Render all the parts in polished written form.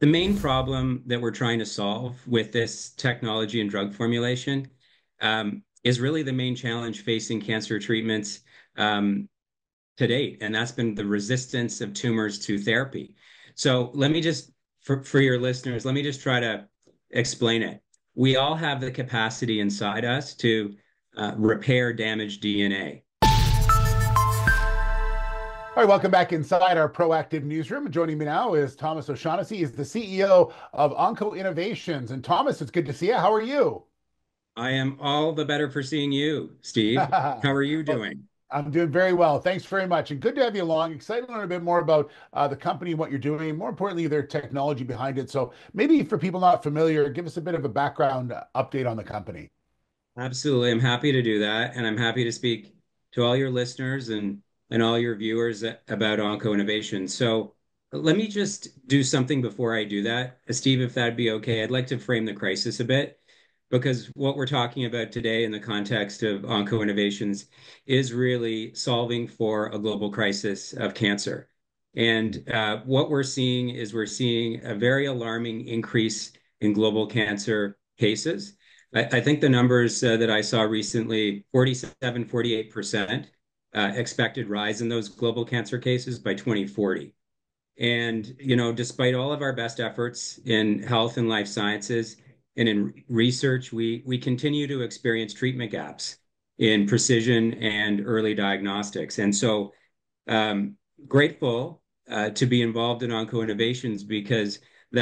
The main problem that we're trying to solve with this technology and drug formulation is really the main challenge facing cancer treatments um, to date, and that's been the resistance of tumors to therapy. So let me just, for your listeners, let me just try to explain it. We all have the capacity inside us to repair damaged DNA. All right, welcome back inside our proactive newsroom. Joining me now is Thomas O'Shaughnessy. He's the CEO of Onco-Innovations. And Thomas, it's good to see you. How are you? I am all the better for seeing you, Steve. How are you Well, doing? I'm doing very well. Thanks very much. And good to have you along. Excited to learn a bit more about the company and what you're doing, and more importantly, their technology behind it. So maybe for people not familiar, give us a bit of a background update on the company. Absolutely. I'm happy to do that. And I'm happy to speak to all your listeners and all your viewers about Onco-Innovation. So let me just do something before I do that. Steve, if that'd be okay, I'd like to frame the crisis a bit because what we're talking about today in the context of Onco-Innovations is really solving for a global crisis of cancer. And what we're seeing is we're seeing a very alarming increase in global cancer cases. I think the numbers that I saw recently, 47, 48% expected rise in those global cancer cases by 2040. And, despite all of our best efforts in health and life sciences and in research, we continue to experience treatment gaps in precision and early diagnostics. And so, um, grateful to be involved in Onco-Innovations because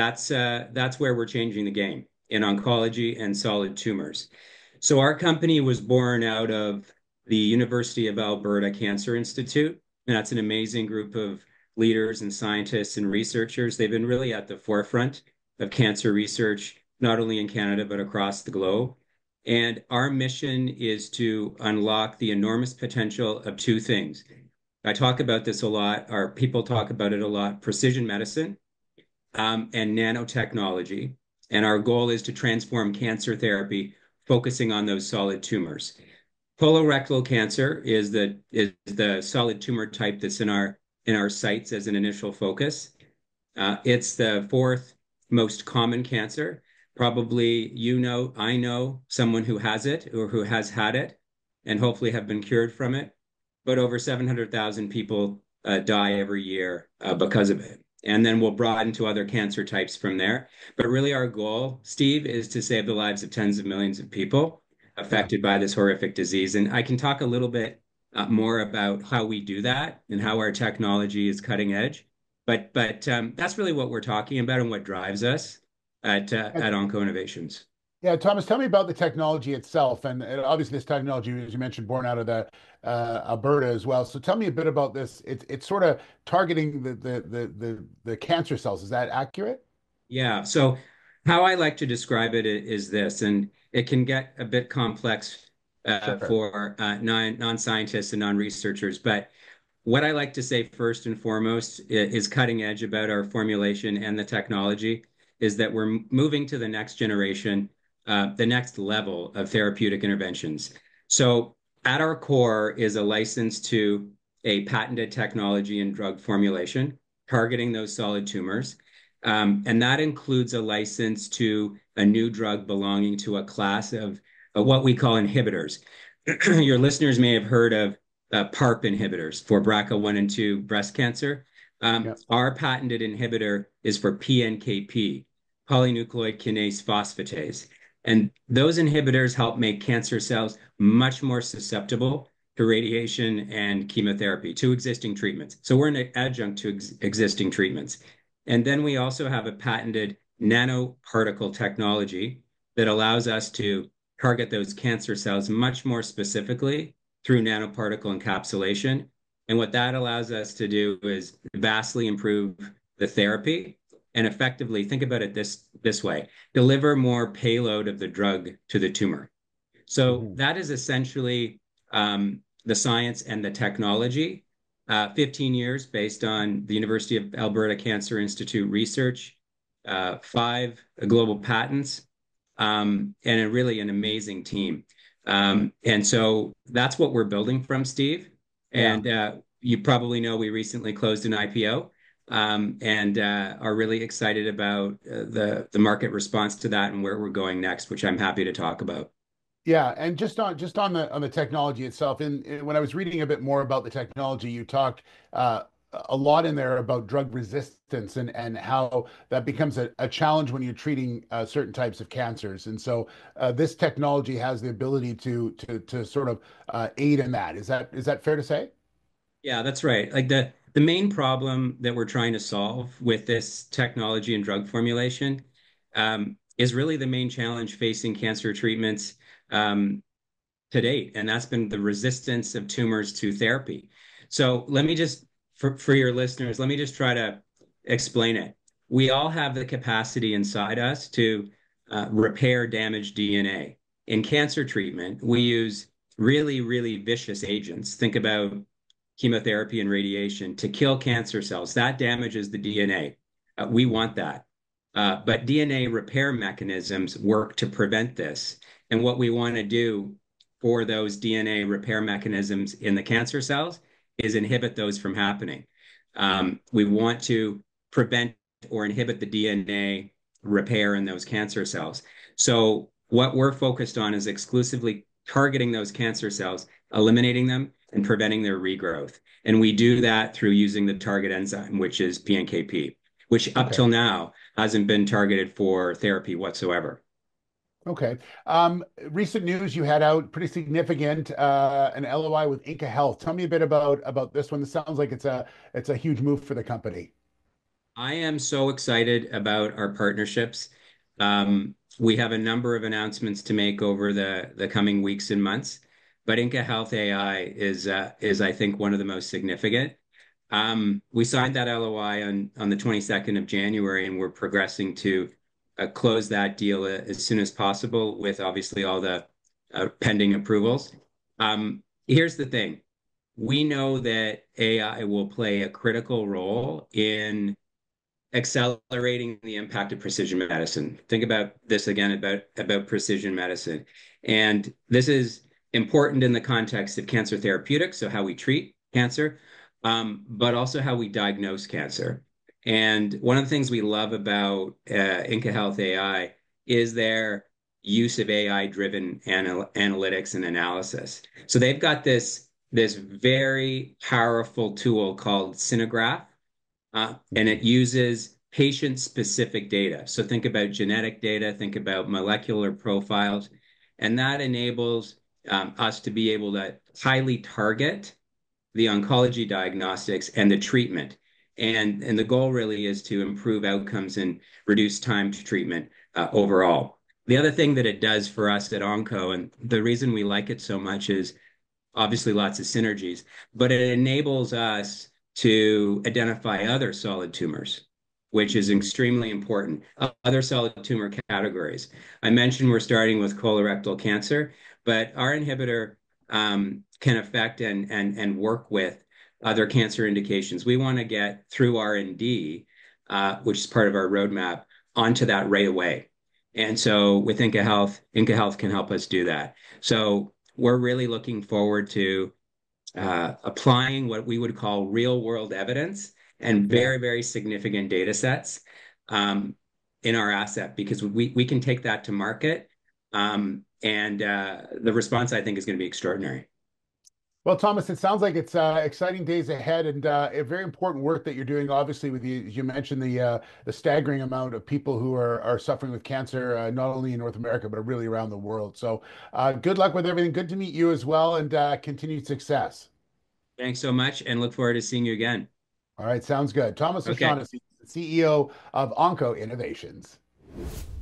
that's where we're changing the game in oncology and solid tumors. So our company was born out of the University of Alberta Cancer Institute, and that's an amazing group of leaders and scientists and researchers. They've been really at the forefront of cancer research, not only in Canada, but across the globe. And our mission is to unlock the enormous potential of two things. I talk about this a lot, or people talk about it a lot, precision medicine and nanotechnology. And our goal is to transform cancer therapy, focusing on those solid tumors. Colorectal cancer is the solid tumor type that's in our sights as an initial focus. It's the fourth most common cancer. Probably I know someone who has it or who has had it, and hopefully have been cured from it. But over 700,000 people die every year because of it. And then we'll broaden to other cancer types from there. But really, our goal, Steve, is to save the lives of tens of millions of people Yeah. affected by this horrific disease. And I can talk a little bit more about how we do that and how our technology is cutting edge. But that's really what we're talking about and what drives us at Onco-Innovations. Yeah, Thomas, tell me about the technology itself. And obviously, this technology, as you mentioned, born out of the Alberta as well. So tell me a bit about this. It's sort of targeting the cancer cells. Is that accurate? Yeah. So how I like to describe it is this, and it can get a bit complex Sure. for non-scientists and non-researchers. But what I like to say first and foremost is cutting edge about our formulation and the technology is that we're moving to the next generation, the next level of therapeutic interventions. So at our core is a license to a patented technology and drug formulation targeting those solid tumors. And that includes a license to a new drug belonging to a class of what we call inhibitors. Your listeners may have heard of PARP inhibitors for BRCA1 and 2 breast cancer. Yeah. Our patented inhibitor is for PNKP, polynucleotide kinase phosphatase. And those inhibitors help make cancer cells much more susceptible to radiation and chemotherapy, to existing treatments. So we're an adjunct to existing treatments. And then we also have a patented nanoparticle technology that allows us to target those cancer cells much more specifically through nanoparticle encapsulation. And what that allows us to do is vastly improve the therapy and effectively think about it this way, deliver more payload of the drug to the tumor. So Mhm. that is essentially the science and the technology. 15 years based on the University of Alberta Cancer Institute research, five global patents, and really an amazing team. And so that's what we're building from, Steve. Yeah. And you probably know we recently closed an IPO. and are really excited about the market response to that and where we're going next, which I'm happy to talk about. Yeah, and just on the technology itself, when I was reading a bit more about the technology, you talked uh, a lot in there about drug resistance and how that becomes a challenge when you're treating certain types of cancers. And so this technology has the ability to sort of aid in that. Is that fair to say? Yeah, that's right. Like the main problem that we're trying to solve with this technology and drug formulation is really the main challenge facing cancer treatments um, to date, and that's been the resistance of tumors to therapy. So let me just, for your listeners, let me just try to explain it. We all have the capacity inside us to repair damaged DNA. In cancer treatment, we use really, really vicious agents. Think about chemotherapy and radiation to kill cancer cells. That damages the DNA. We want that. But DNA repair mechanisms work to prevent this. And what we want to do for those DNA repair mechanisms in the cancer cells is inhibit those from happening. We want to prevent or inhibit the DNA repair in those cancer cells. So, what we're focused on is exclusively targeting those cancer cells, eliminating them, and preventing their regrowth. And we do that through using the target enzyme, which is PNKP, which up Okay. till now hasn't been targeted for therapy whatsoever. Okay. Recent news you had out pretty significant an LOI with Inka Health. Tell me a bit about this one. This sounds like it's a huge move for the company. I am so excited about our partnerships. We have a number of announcements to make over the coming weeks and months, but Inka Health AI is I think one of the most significant. We signed that LOI on the 22nd of January, and we're progressing to close that deal as soon as possible with obviously all the pending approvals. Here's the thing. We know that AI will play a critical role in accelerating the impact of precision medicine. Think about this again about precision medicine. And this is important in the context of cancer therapeutics, so how we treat cancer, but also how we diagnose cancer. And one of the things we love about Inka Health AI is their use of AI-driven analytics and analysis. So they've got this very powerful tool called Synograph, and Mhm. it uses patient-specific data. So think about genetic data, think about molecular profiles, and that enables us to be able to highly target the oncology diagnostics and the treatment. And the goal really is to improve outcomes and reduce time to treatment overall. The other thing that it does for us at Onco, and the reason we like it so much is obviously lots of synergies, but it enables us to identify other solid tumors, which is Mhm. extremely important. Other solid tumor categories. I mentioned we're starting with colorectal cancer, but our inhibitor can affect and work with other cancer indications. We want to get through R&D, which is part of our roadmap, onto that right away. And so with Inka Health can help us do that. So we're really looking forward to applying what we would call real world evidence and Yeah. very, very significant data sets in our asset because we can take that to market. And the response, I think, is going to be extraordinary. Well, Thomas, it sounds like it's exciting days ahead and a very important work that you're doing. Obviously, with you, as you mentioned, the staggering amount of people who are suffering with cancer, not only in North America but really around the world. So, good luck with everything. Good to meet you as well, and continued success. Thanks so much and look forward to seeing you again. All right, sounds good. Thomas Okay. O'Shaughnessy, CEO of Onco Innovations.